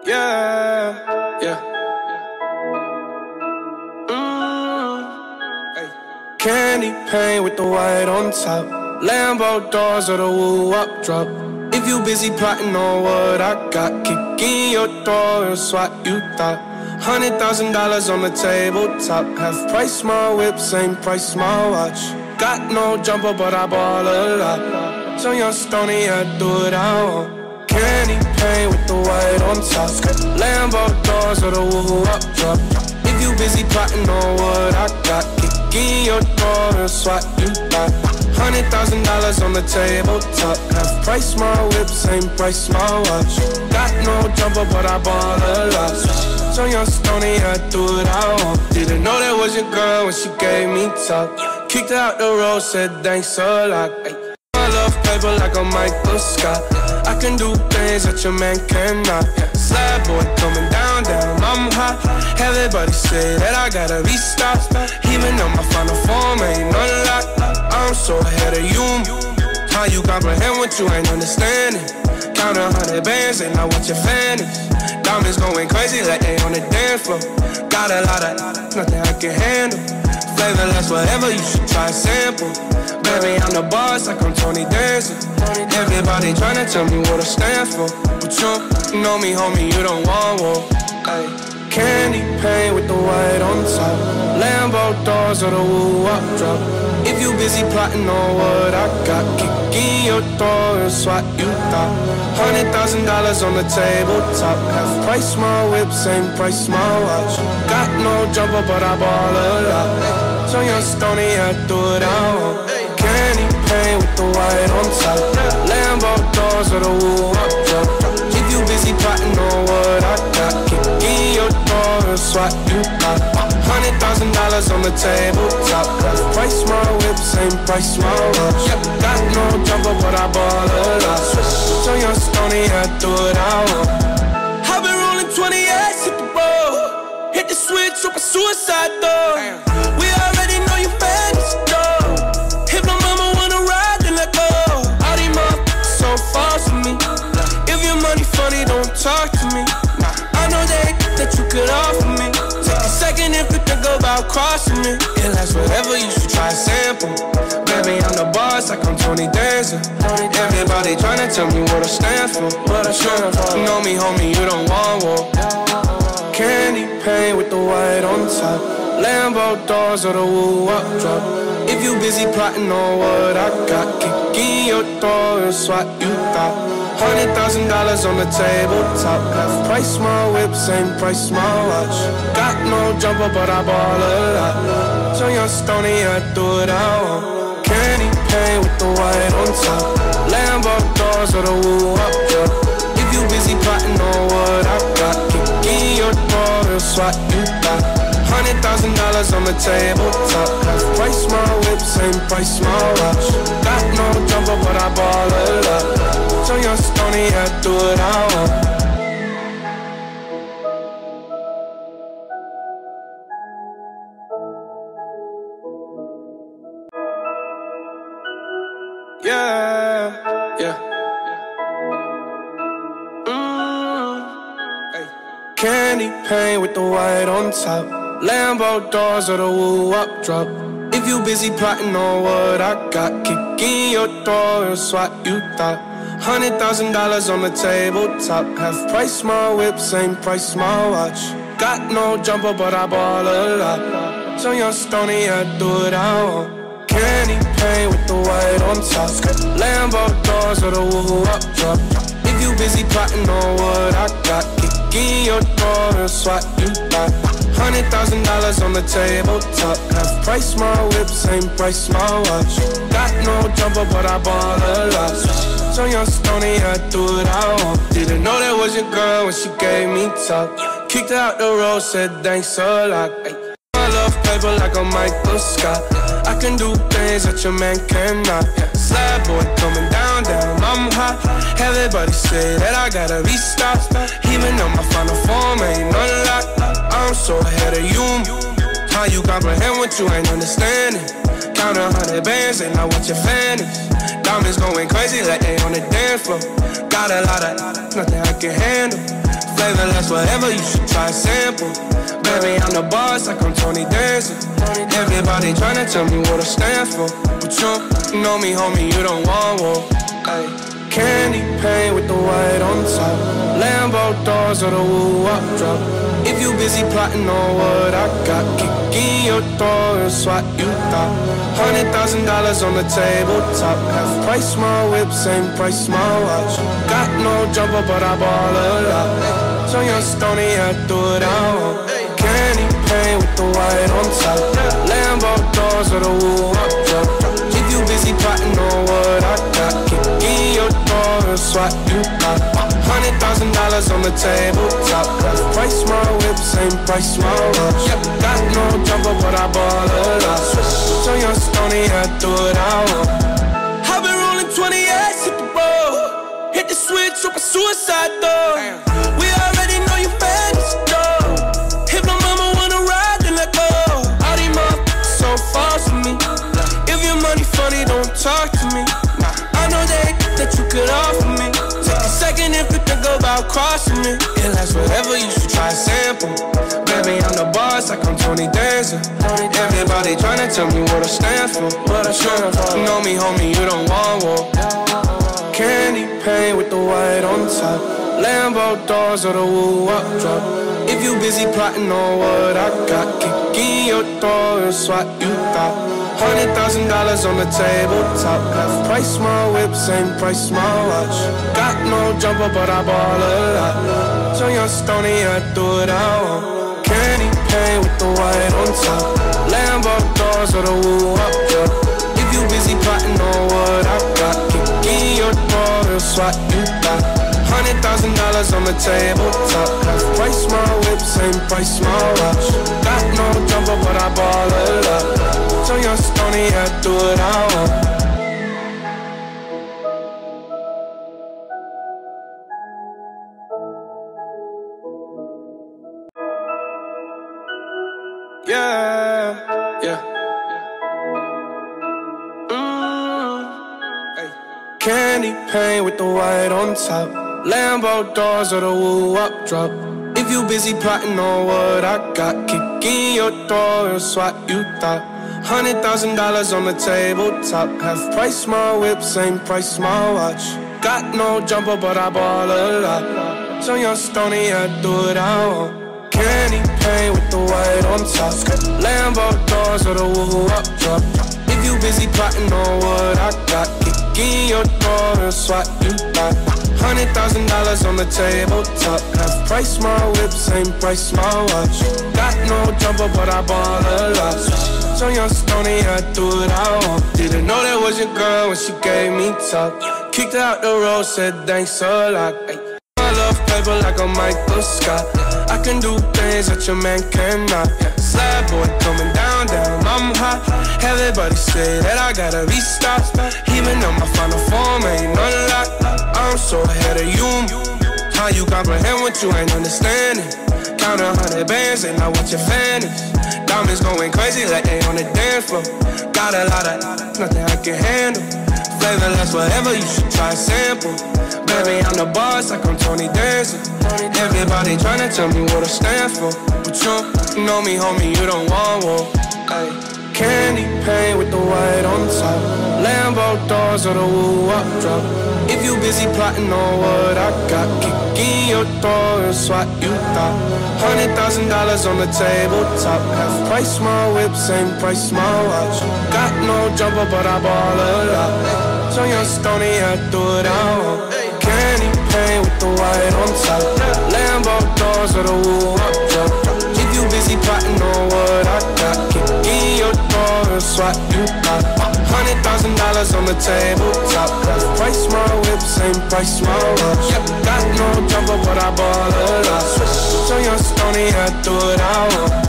Yeah, yeah. Hey. Candy paint with the white on top. Lambo doors or the woo-wop drop. If you busy plotting on what I got, kick in your door and swat you thought. $100,000 on the tabletop. Half price my whip, same price my watch. Got no jumper, but I ball a lot. So young Stoney, I do it all. Candy paint with the white on top. Lambo doors or the woo-wop drop. If you busy plotting on what I got, kick in your door and swat you thought. $100,000 on the tabletop. Half price my whip, same price my watch. Got no jumper, but I ball a lot. So young Stoney, I do it all. Didn't know that was your girl when she gave me top. Kicked her out the road, said thanks a lot. I love paper like a Michael Scott. I can do things that your man cannot. Slab boy coming down, I'm hot. Everybody say that I gotta be stopped. Even though my final form ain't unlocked. I'm so ahead of you. How you comprehend what you ain't understanding? Count 100 bands, ain't not what your fan is. Diamonds going crazy like they on the dance floor. Got a lot of nothing I can handle. Flavorless, whatever, you should try a sample. Baby, I'm the boss like I'm Tony Danza. Everybody tryna tell me what I stand for. But you know me, homie, you don't want war. Ay. Candy paint with the white on top. Lambo doors or the woo-wop drop. If you busy plotting on what I got, kick in your door and swat you thought. $100,000 on the tabletop. Half price my whip, same price my watch. Got no jumper, but I ball a lot. So young Stoney, I do it all. Candy paint with the white on top. Lambo doors or the woo-wop drop. If you busy plotting on what I got, kick in your door and swat you thought. $100,000 on the tabletop. Half price my whip, same price my watch. Got no jumper, but I ball a lot. So young Stoney, I do it all. I've been rolling 28, hit the road. Hit the switch, open suicide door. We already know you fantasy though. If my mama wanna ride, then let go. All these motherfuckers so far from me. If your money funny, don't talk to me. I know that you could offer me. Take a second if you think about crossing me. It lasts forever, you should try a sample. Baby, I'm the boss like I'm Tony Danza. Everybody tryna tell me what I stand for. You know me, homie, you don't want war. Candy paint with the white on top. Lambo doors or the woo-wop drop. If you busy plotting on what I got, kick in your door and swat you thought. $100,000 on the tabletop. Half price my whip, same price my watch. Got no jumper, but I ball a lot. So young Stoney, I do it all. Candy paint with the white on top. Lambo doors or the woo-wop drop. If you busy plotting on what I got, kick in your door and swat you thought. $100,000 on the tabletop. Half price my whip, same price my watch. Got no jumper, but I ball a lot. So young Stoney, I do it all. Yeah, yeah. Hey. Candy paint with the white on top. Lambo doors or the woo-wop drop. If you busy plotting on what I got, kick in your door and swat you thought. $100,000 on the tabletop. Half price my whip, same price my watch. Got no jumper, but I ball a lot. So young Stoney, I do it all. Candy paint with the white on top. Lambo doors or the woo-wop drop. If you busy plotting on what I got, kick in your door and swat you thought. $100,000 on the tabletop. Half price my whip, same price my watch. Got no jumper, but I ball a lot. So young Stoney, I do it all. Didn't know that was your girl when she gave me top. Kicked her out the road, said thanks a lot. I love paper like a Michael Scott. I can do things that your man cannot. Slab boy coming down, I'm hot. Everybody say that I gotta be stopped. Even though my final form ain't unlocked. I'm so ahead of you. How you comprehend what you ain't understanding? Count 100 bands, ain't not what your fan is. Diamonds going crazy like they on the dance floor. Got a lot of nothing I can handle. Flavorless, whatever, you should try a sample. Baby, I'm the boss, like I'm Tony Danza. Everybody tryna tell me what I stand for, but you know me, homie, you don't want war. Ay. Candy paint with the white on top, Lambo doors or the woo-up drop. If you busy plotting on what I got, kick in your door and swat you thought. $100,000 on the tabletop, half price my whip, same price my watch. Got no jumper but I ball a lot, so young Stoney, I do it all. Candy paint with the white on top, Lambo doors or the woo-up drop. If you busy plotting on what I got, kick in your door and swat you thought. $100,000 on the tabletop, half price my whip, same price my watch. Got no jumper but I ball a lot, so young Stoney, I do it all. I've been rolling 28, hit the road, hit the switch, open suicide door. We already know you fancy though. If my mama wanna ride, then let go. All these motherfuckers so far from me. If your money funny, don't talk to me. I know that you could offer me. Take a second if you think about crossing me. Yeah, that's whatever, you should try a sample. Baby, I'm the boss, like I'm Tony Danza. Everybody tryna tell me what I stand for. You know me, homie, you don't want war. Candy paint with the white on top, Lambo doors or the woo-up drop. If you busy plotting on what I got, kick in your door and swat you thought. $100,000 on the tabletop, half price my whip, same price my watch. Got no jumper but I ball a lot, so young Stoney, I do it all. Candy paint with the white on top, Lambo doors or the woo-up drop. If you busy plotting on what I got, kick in your door and swat you thought. $100,000 on the tabletop, half price my whip, same price my watch. Got no jumper but I ball a lot, so young Stoney, I do it all. Yeah, yeah. Hey. Candy paint with the white on top, Lambo doors or the woo-up drop. If you busy plotting on what I got, kick in your door and swat you thought. $100,000 on the tabletop, half price my whip, same price my watch. Got no jumper but I ball a lot, so young Stoney, I do it all. Candy paint with the white on top, Lambo doors or the woo-up drop. If you busy plotting on what I got, kick in your door and swat you thought. $100,000 on the tabletop, half price my whip, same price my watch. Got no jumper but I ball a lot, so young Stoney, I do it all. Didn't know that was your girl when she gave me top. Kicked her out the road, said thanks a lot. I love paper like a Michael Scott. I can do things that your man cannot. Slab boy coming down, I'm hot. Everybody say that I gotta restart, even though my final form ain't unlocked. I'm so ahead of you. How you comprehend what you ain't understanding? Count 100 bands, ain't not what your fan is. Diamonds going crazy like they on the dance floor. Got a lot of nothing I can handle. Flavorless, whatever, you should try a sample. Baby, I'm the boss, like I'm Tony Danza. Everybody tryna tell me what I stand for, but you know me, homie, you don't want war. Ay. Candy paint with the white on top, Lambo doors or the woo-up drop. If you busy plotting on what I got, kick in your door and swat you thought. $100,000 on the tabletop, half price my whip, same price my watch. Got no jumper but I ball a lot, so young Stoney, I do it all. Candy paint with the white on top, Lambo doors or the woo-up drop. If you busy plotting on what I got, kick in your door and swat you thought. $100,000 on the tabletop, half price my whip, same price my watch. Got no jumper but I ball a lot, so young Stoney, I do it all.